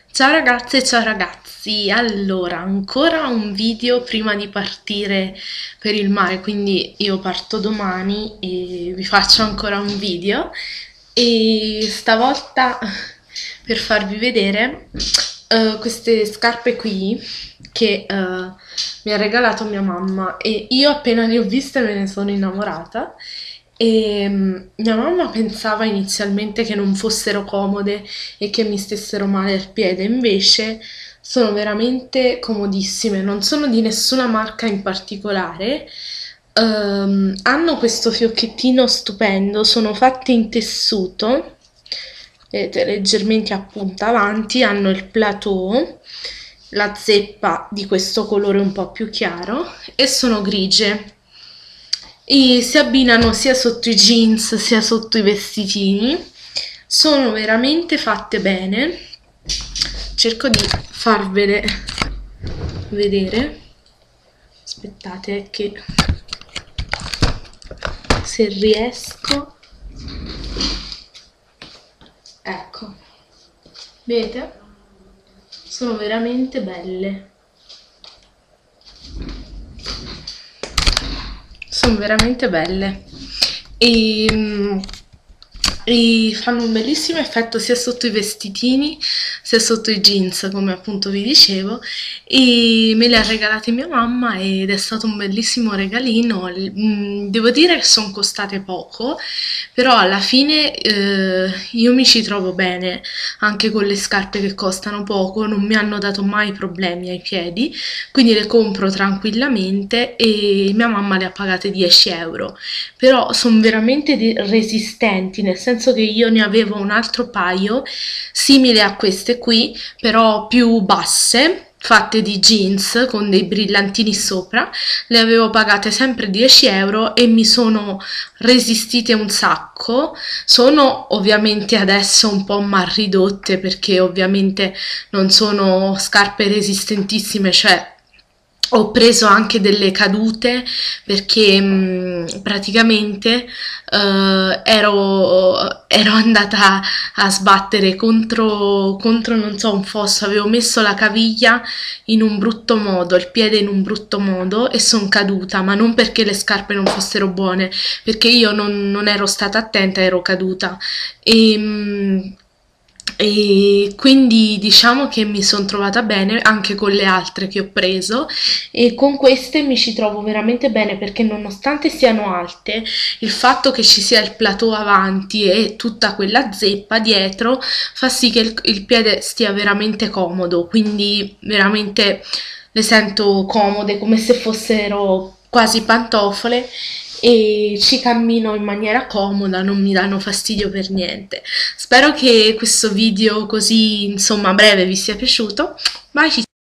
Ciao ragazze e ciao ragazzi, allora ancora un video prima di partire per il mare, quindi io parto domani e vi faccio ancora un video e stavolta per farvi vedere queste scarpe qui che mi ha regalato mia mamma e io appena le ho viste me ne sono innamorata. E mia mamma pensava inizialmente che non fossero comode e che mi stessero male al piede, invece sono veramente comodissime, non sono di nessuna marca in particolare. Hanno questo fiocchettino stupendo, sono fatte in tessuto, vedete, leggermente a punta avanti, hanno il plateau, la zeppa di questo colore un po' più chiaro e sono grigie e si abbinano sia sotto i jeans sia sotto i vestitini. Sono veramente fatte bene. Cerco di farvele vedere. Aspettate che se riesco. Ecco. Vedete? Sono veramente belle. Sono veramente belle e fanno un bellissimo effetto sia sotto i vestitini sia sotto i jeans, come appunto vi dicevo, e me le ha regalate mia mamma ed è stato un bellissimo regalino. Devo dire che sono costate poco, però alla fine io mi ci trovo bene anche con le scarpe che costano poco, non mi hanno dato mai problemi ai piedi, quindi le compro tranquillamente e mia mamma le ha pagate 10 euro, però sono veramente resistenti, nel senso che io ne avevo un altro paio simile a queste qui, però più basse, fatte di jeans con dei brillantini sopra, le avevo pagate sempre 10 euro e mi sono resistite un sacco. Sono ovviamente adesso un po' mal ridotte perché ovviamente non sono scarpe resistentissime, cioè ho preso anche delle cadute perché praticamente ero andata a sbattere contro non so un fosso, avevo messo la caviglia in un brutto modo, il piede in un brutto modo e sono caduta, ma non perché le scarpe non fossero buone, perché io non ero stata attenta, ero caduta e quindi diciamo che mi sono trovata bene anche con le altre che ho preso e con queste mi ci trovo veramente bene perché nonostante siano alte, il fatto che ci sia il plateau avanti e tutta quella zeppa dietro fa sì che il piede stia veramente comodo, quindi veramente le sento comode come se fossero quasi pantofole e ci cammino in maniera comoda, non mi danno fastidio per niente. Spero che questo video così, insomma, breve vi sia piaciuto. Baci!